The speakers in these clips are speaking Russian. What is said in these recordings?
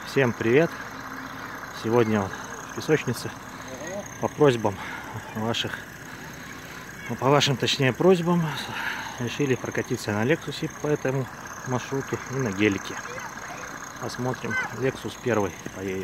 Всем привет! Сегодня вот в песочнице по просьбам ваших, по вашим точнее просьбам, решили прокатиться на Лексусе по этому маршруту и на гелике. Посмотрим, Лексус первый поедет.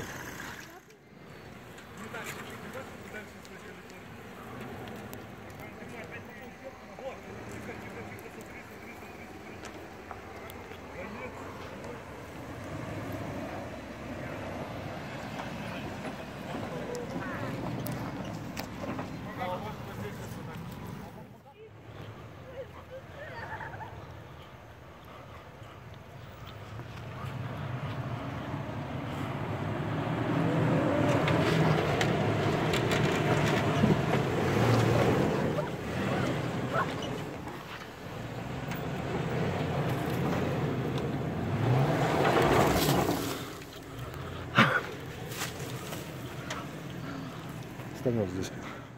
Станем здесь.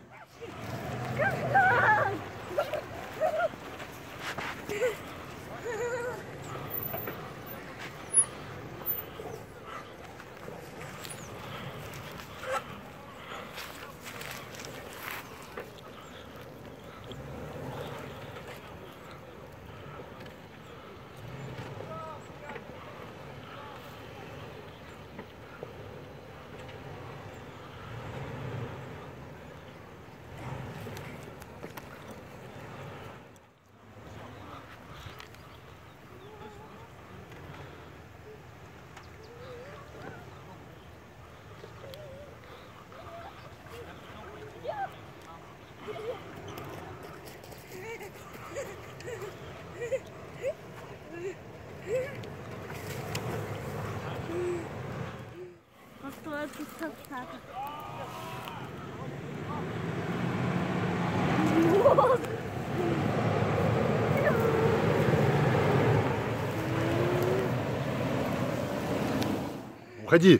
Уходи.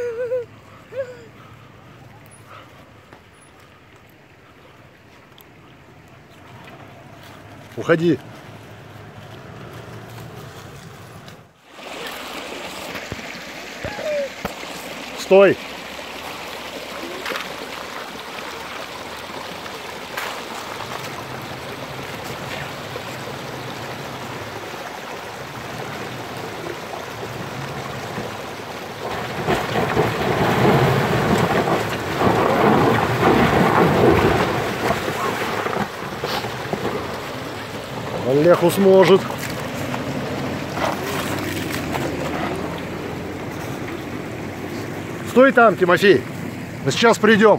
Уходи. Стой. Леху сможет. Стой там, Тимофей. Мы сейчас придем.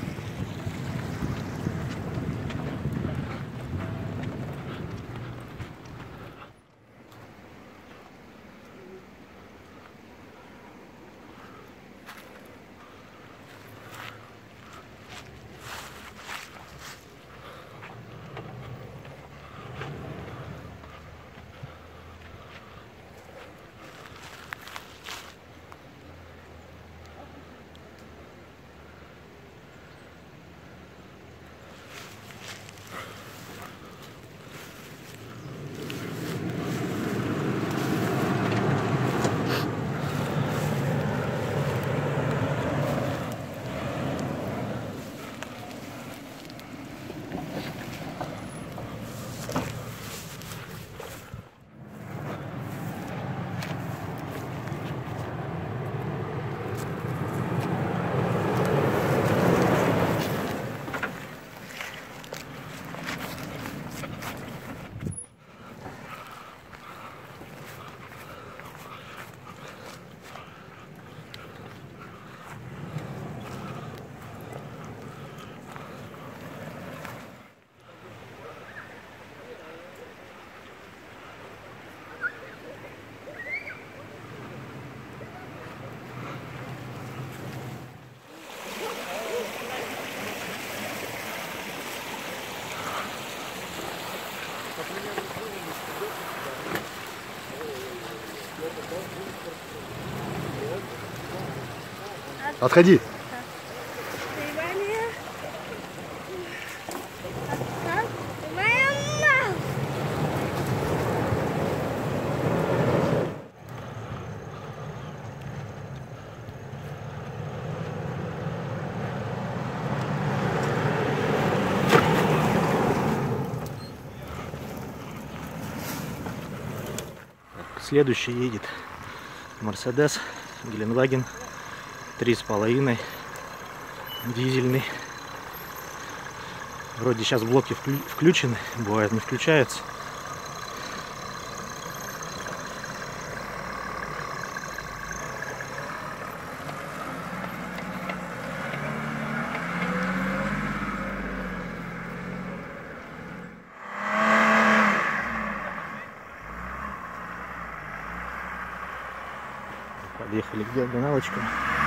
Отходи. Следующий едет Mercedes Геленваген 3,5 дизельный. Вроде сейчас блоки включены, бывает не включаются. Подъехали к диагоналочкам.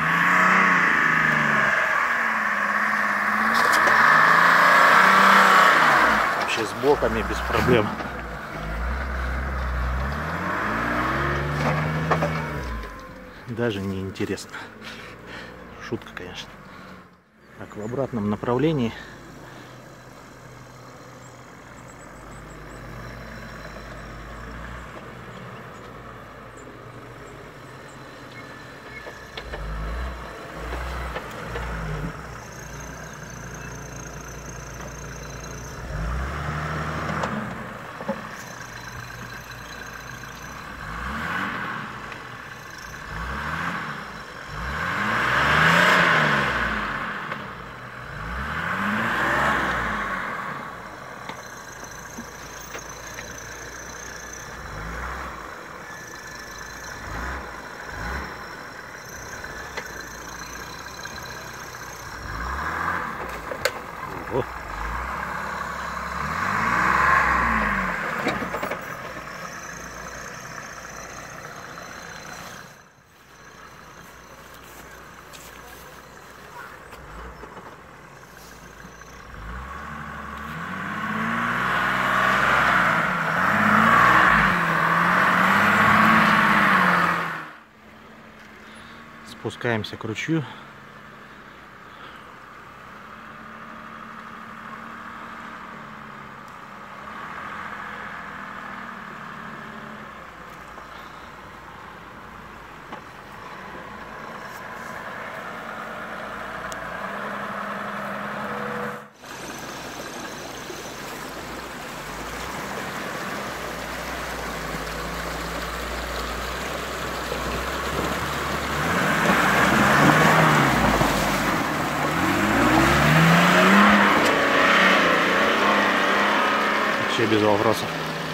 Вообще с блоками без проблем. Даже не интересно. Шутка, конечно. Так, в обратном направлении. Спускаемся к ручью. Вообще без вопросов.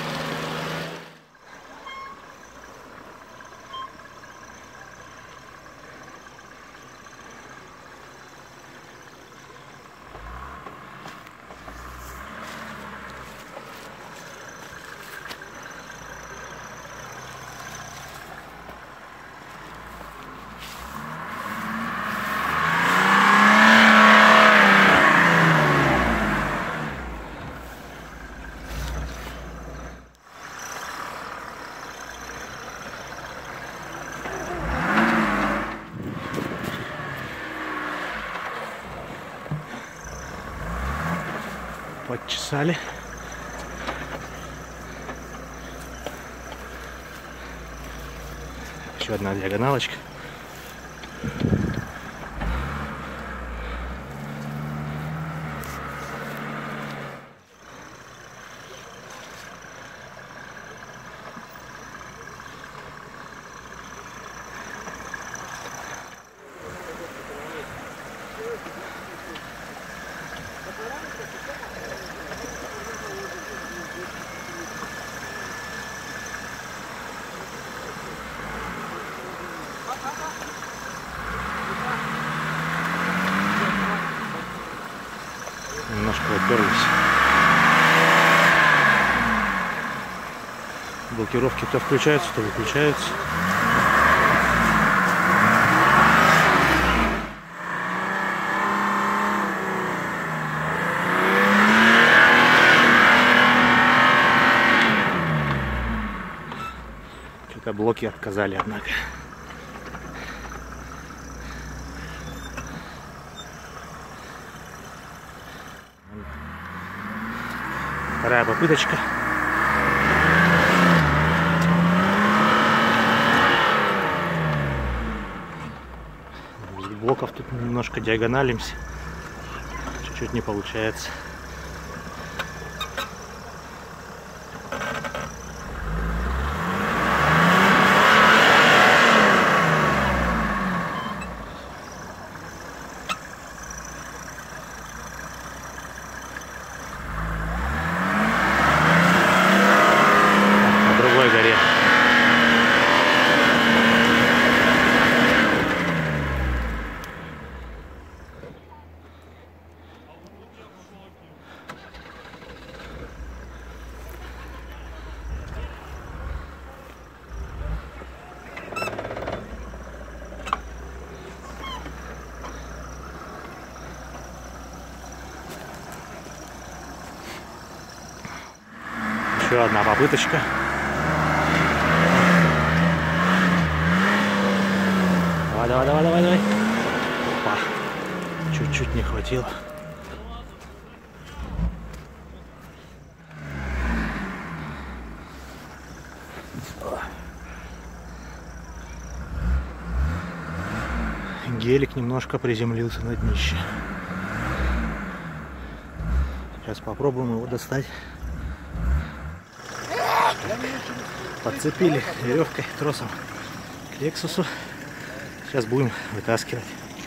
Подчесали. Еще одна диагоналочка. Немножко уперлись. Блокировки то включаются, то выключаются. Что-то блоки отказали, однако. Вторая попыточка. Без блоков тут немножко диагоналимся. Чуть-чуть не получается. Еще одна попыточка. Давай, давай, давай, давай, давай. Опа. Чуть-чуть не хватило. Гелик немножко приземлился на днище. Сейчас попробуем его достать. Подцепили веревкой, тросом к Лексусу. Сейчас будем вытаскивать.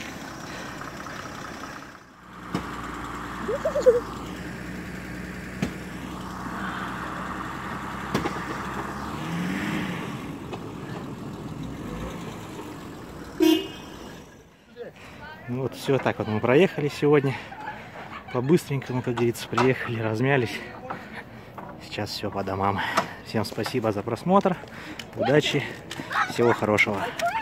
Ну вот все, так вот мы проехали сегодня. По-быстренькому, как говорится, приехали, размялись. Сейчас все по домам. Всем спасибо за просмотр. Удачи. Всего хорошего.